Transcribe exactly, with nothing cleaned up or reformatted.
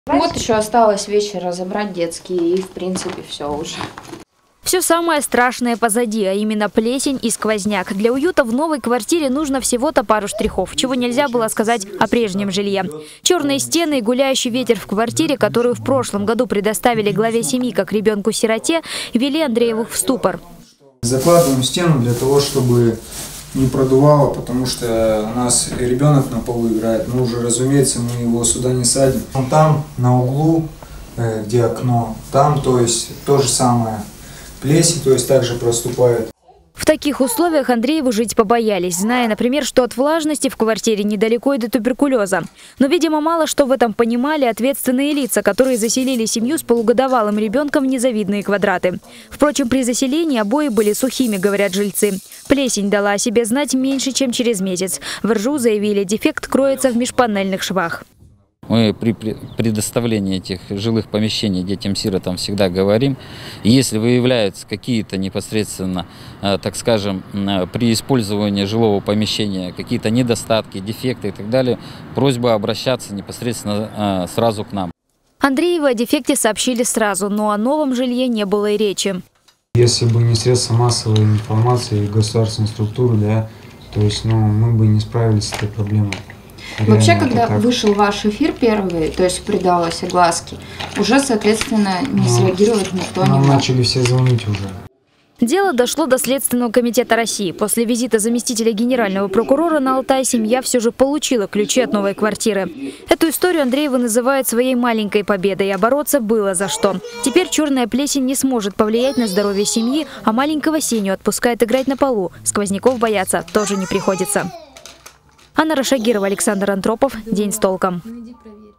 Вот еще осталось вещи разобрать детские, и в принципе все уже. Все самое страшное позади, а именно плесень и сквозняк. Для уюта в новой квартире нужно всего-то пару штрихов, чего нельзя было сказать о прежнем жилье. Черные стены и гуляющий ветер в квартире, которую в прошлом году предоставили главе семьи как ребенку-сироте, ввели Андреевых в ступор. Закладываем стену для того, чтобы не продувало, потому что у нас ребенок на полу играет. Но уже, разумеется, мы его сюда не садим. Он там, на углу, где окно, там, то есть то же самое. Плесень, то есть также проступает. В таких условиях Андреевы жить побоялись, зная, например, что от влажности в квартире недалеко и до туберкулеза. Но, видимо, мало что в этом понимали ответственные лица, которые заселили семью с полугодовалым ребенком в незавидные квадраты. Впрочем, при заселении обои были сухими, говорят жильцы. Плесень дала о себе знать меньше, чем через месяц. В РЖУ заявили, дефект кроется в межпанельных швах. Мы при предоставлении этих жилых помещений детям-сиротам всегда говорим, если выявляются какие-то непосредственно, так скажем, при использовании жилого помещения какие-то недостатки, дефекты и так далее, просьба обращаться непосредственно сразу к нам. Андреевы о дефекте сообщили сразу, но о новом жилье не было и речи. Если бы не средства массовой информации и государственные структуры, да, то есть, ну, мы бы не справились с этой проблемой. Вообще, когда вышел ваш эфир первый, то есть придалось огласке, уже, соответственно, не среагировать никто не мог. Нам начали все звонить уже. Дело дошло до Следственного комитета России. После визита заместителя генерального прокурора на Алтай семья все же получила ключи от новой квартиры. Эту историю Андреевы называют своей маленькой победой, а бороться было за что. Теперь черная плесень не сможет повлиять на здоровье семьи, а маленького Сеню отпускает играть на полу. Сквозняков бояться тоже не приходится. Анна Рашагирова, Александр Антропов. День с толком.